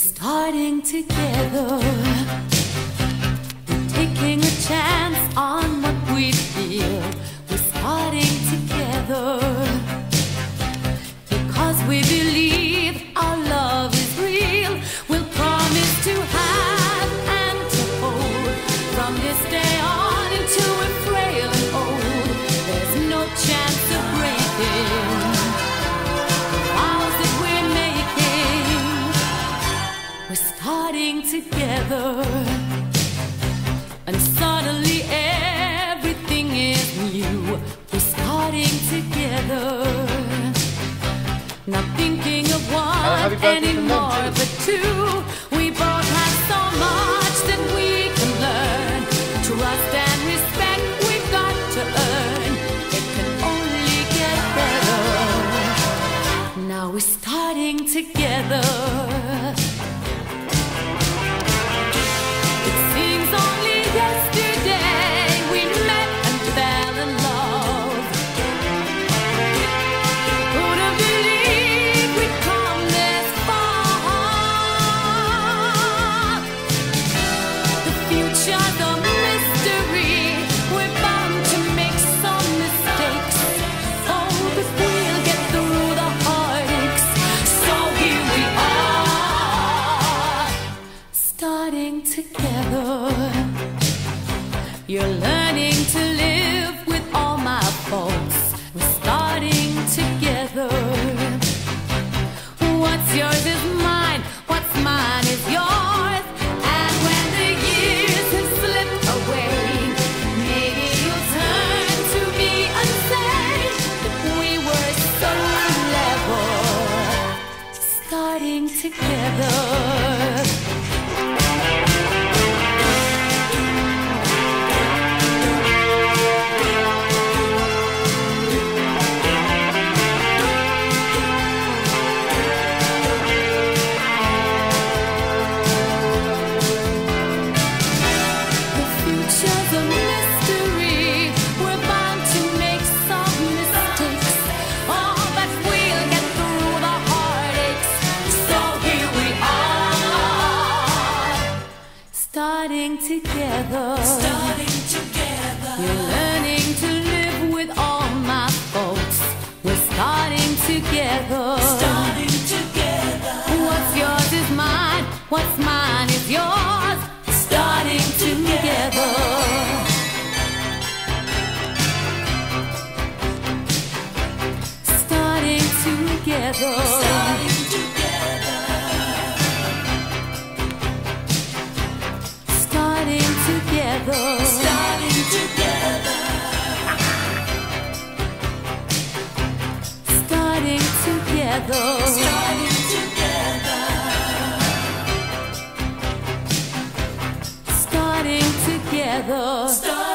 starting together. We're taking a chance on what we feel. We're starting together because we believe our love is real. We'll promise to have and to hold from this day on until we're frail and old. There's no chance of breaking the vows that we're making. We're starting together, and suddenly everything is new. We're starting together, not thinking of one anymore but two. We both have so much that we can learn. Trust and respect we've got to earn. It can only get better. Now we're starting together. It seems only yesterday we met and fell in love. Who'd have believed we'd come this far? The future's a mystery. We're bound to make some mistakes. Oh, but we'll get through the heartaches. So here we are, starting together. You're learning to live with all my faults. We're starting together. What's yours is mine, what's mine is yours. And when the years have slipped away, maybe you'll turn to me and say that we were so level, starting together. Future's a mystery. We're bound to make some mistakes. Oh, but we'll get through the heartaches. So here we are, starting together. Starting together. We're learning to live with all my faults. We're starting together. Starting together. What's yours is mine. What's mine is yours. Starting together. Starting together. Starting together. Starting together. Starting together. Starting together. Starting together. Starting together.